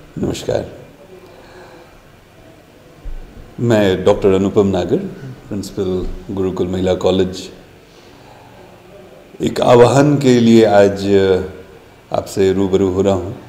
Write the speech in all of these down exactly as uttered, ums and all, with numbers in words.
नमस्कार, मैं डॉक्टर अनुपम नागर, प्रिंसिपल गुरुकुल महिला कॉलेज, एक आह्वान के लिए आज आपसे रूबरू हो रहा हूँ।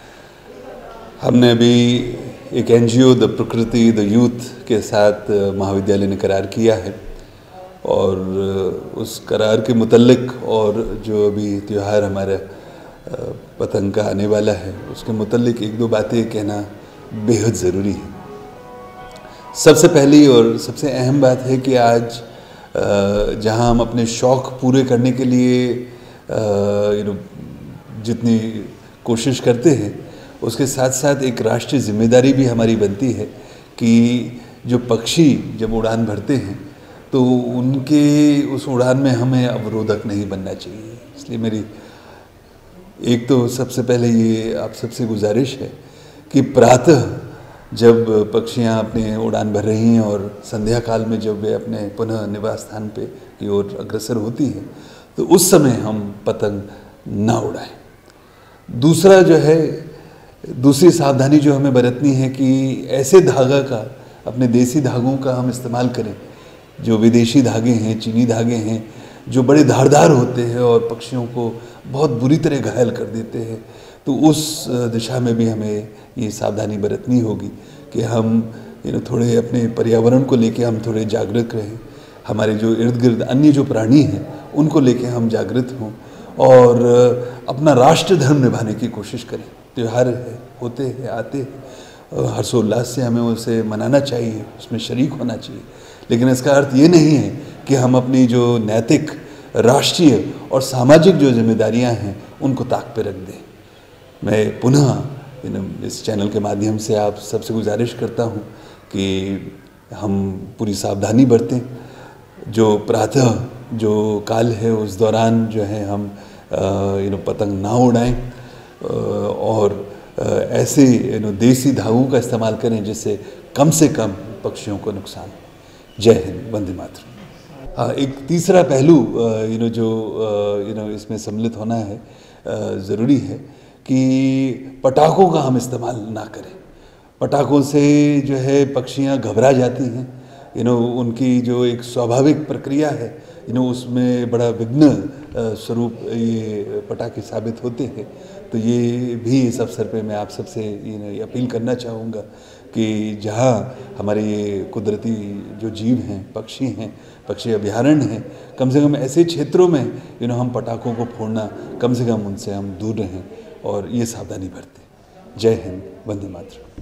हमने अभी एक NGO the Prakriti the youth के साथ महाविद्यालय ने करार किया है और उस करार के मुतल्लिक और जो अभी त्यौहार हमारा पतंग का आने वाला है उसके मुतल्लिक एक दो बातें कहना बेहद ज़रूरी है। सबसे पहली और सबसे अहम बात है कि आज जहां हम अपने शौक़ पूरे करने के लिए यू नो जितनी कोशिश करते हैं उसके साथ साथ एक राष्ट्रीय जिम्मेदारी भी हमारी बनती है कि जो पक्षी जब उड़ान भरते हैं तो उनके उस उड़ान में हमें अवरोधक नहीं बनना चाहिए। इसलिए मेरी एक तो सबसे पहले ये आप सबसे गुजारिश है कि प्रातः जब पक्षियाँ अपने उड़ान भर रही हैं और संध्या काल में जब वे अपने पुनः निवास स्थान पे की ओर अग्रसर होती हैं तो उस समय हम पतंग ना उड़ाएं। दूसरा जो है दूसरी सावधानी जो हमें बरतनी है कि ऐसे धागा का, अपने देसी धागों का हम इस्तेमाल करें। जो विदेशी धागे हैं, चीनी धागे हैं, जो बड़े धारदार होते हैं और पक्षियों को बहुत बुरी तरह घायल कर देते हैं, तो उस दिशा में भी हमें ये सावधानी बरतनी होगी कि हम यू नो थोड़े अपने पर्यावरण को लेके हम थोड़े जागरूक रहें। हमारे जो इर्द गिर्द अन्य जो प्राणी हैं उनको लेके हम जागृत हों और अपना राष्ट्र धर्म निभाने की कोशिश करें। त्यौहार है, होते हैं, आते हैं, हर्षोल्लास से हमें उसे मनाना चाहिए, उसमें शरीक होना चाहिए, लेकिन इसका अर्थ ये नहीं है कि हम अपनी जो नैतिक, राष्ट्रीय और सामाजिक जो जिम्मेदारियां हैं उनको ताक पे रख दें। मैं पुनः इस चैनल के माध्यम से आप सबसे गुजारिश करता हूं कि हम पूरी सावधानी बरतें। जो प्रातः जो काल है उस दौरान जो है हम यू नो पतंग ना उड़ाएं और ऐसे यू नो देसी धागों का इस्तेमाल करें जिससे कम से कम पक्षियों को नुकसान हो। जय हिंद, वंदे मातरम। हाँ, एक तीसरा पहलू यू नो जो यू नो इसमें सम्मिलित होना है, ज़रूरी है कि पटाखों का हम इस्तेमाल ना करें। पटाखों से जो है पक्षियाँ घबरा जाती हैं, यू नो उनकी जो एक स्वाभाविक प्रक्रिया है यू नो उसमें बड़ा विघ्न स्वरूप ये पटाखे साबित होते हैं। तो ये भी इस अवसर पे मैं आप सबसे यू नो अपील करना चाहूँगा कि जहाँ हमारे ये कुदरती जो जीव हैं, पक्षी हैं, पक्षी अभयारण्य हैं, कम से कम ऐसे क्षेत्रों में यू नो हम पटाखों को फोड़ना, कम से कम उनसे हम दूर रहें और ये सावधानी बरतें। जय हिंद, वंदे मातरम।